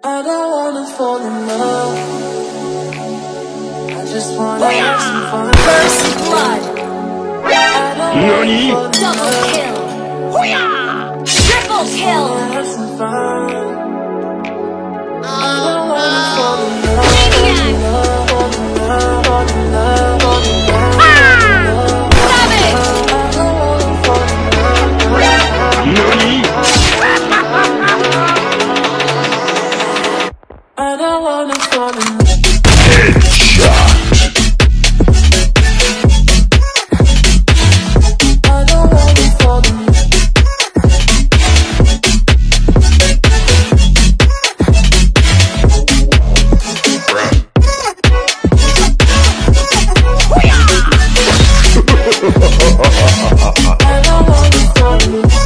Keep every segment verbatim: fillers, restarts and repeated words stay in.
I don't wanna fall in love. I just wanna have some fun. First blood. Nani? Double kill. Triple kill. Have some fun. I don't wanna fall in love. Fall in love, fall in love, fall in love, fall in love. Savage. I don't wanna fall in love. Nani? I don't wanna fall in love. Headshot. I don't wanna fall in love. I don't wanna fall in love.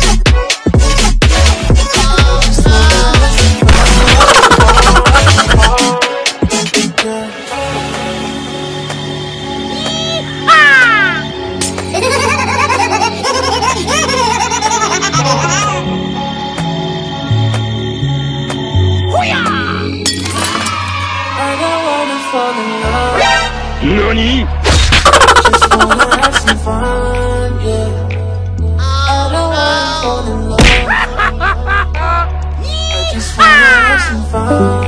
Nani? Just wanna have some fun, yeah. I don't wanna fall in love. I just wanna have some fun.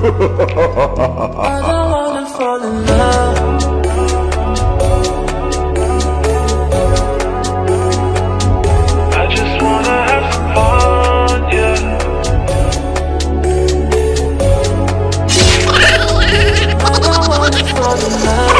I don't wanna fall in love. I just wanna have some fun, yeah. I don't wanna fall in love.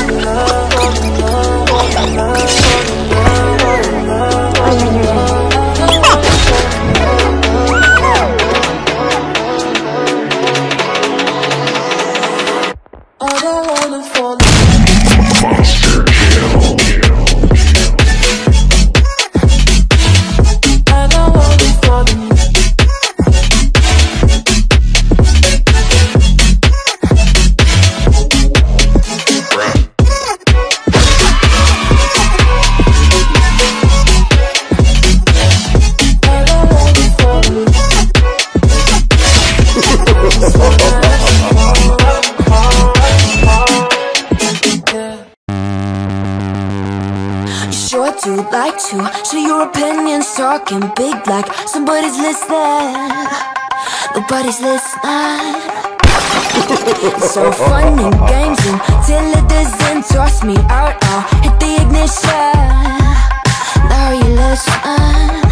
Sure do like to share your opinions, talking big like somebody's listening. Nobody's listening. It's so fun and games until it doesn't toss me out. I'll hit the ignition. Now you listen.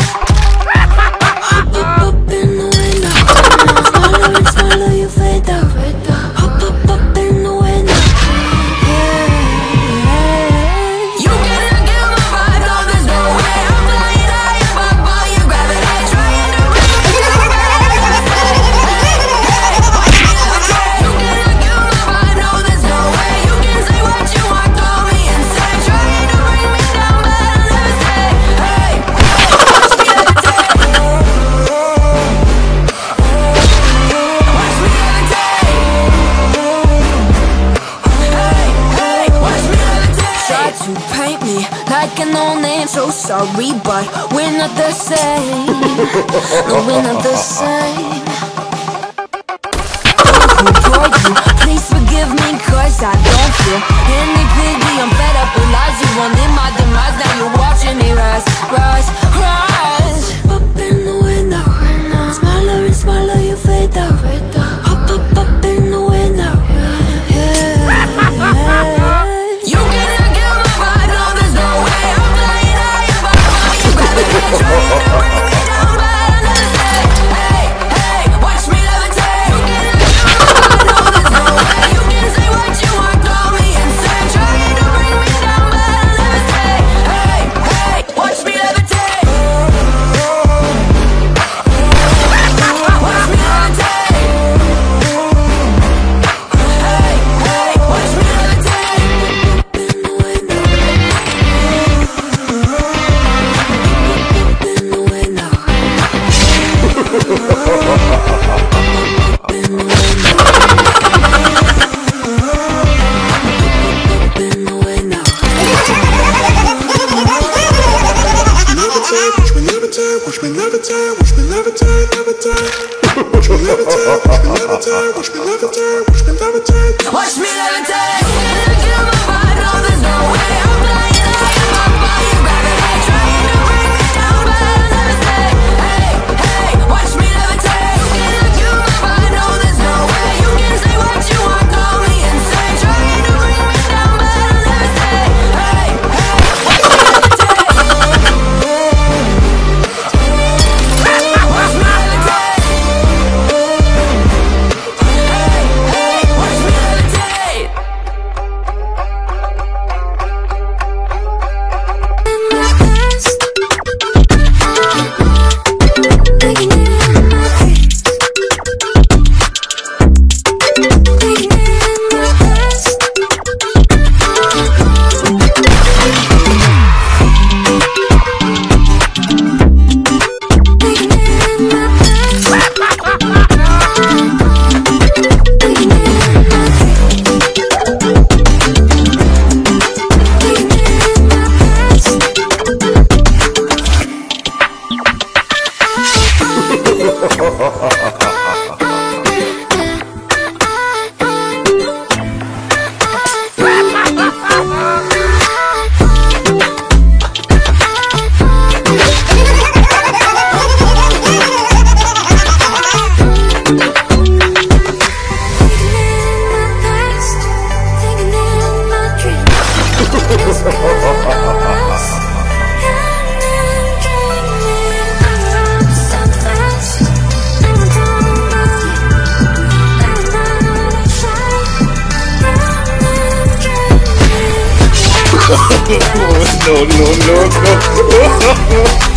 Hop up in the window. Smaller and smaller you fade out. Hop up up in the window. To paint me like a no-name, so sorry, but we're not the same. No, we're not the same. Oh, you, please forgive me, cause I don't feel any pity. I'm fed up with lies, you wanted my demise. Now you're watching me rise, rise, rise. Up in the window, smaller and smaller you fade out. Up, up, up in the window, yeah, yeah. Watch me levitate. levitate, watch me levitate, watch me levitate. Watch me levitate. Get on my ride, no, there's no way. I'm flying high above all your gravity, trying to bring me down, but I'll never stay. Hey, hey, watch me levitate. Get on my ride, no, there's no way. You can say what you want, call me insane, trying to bring me down, but I'll never stay. Hey, hey, watch me levitate. Watch me levitate. Hey, hey, watch me levitate. No, no, no, no.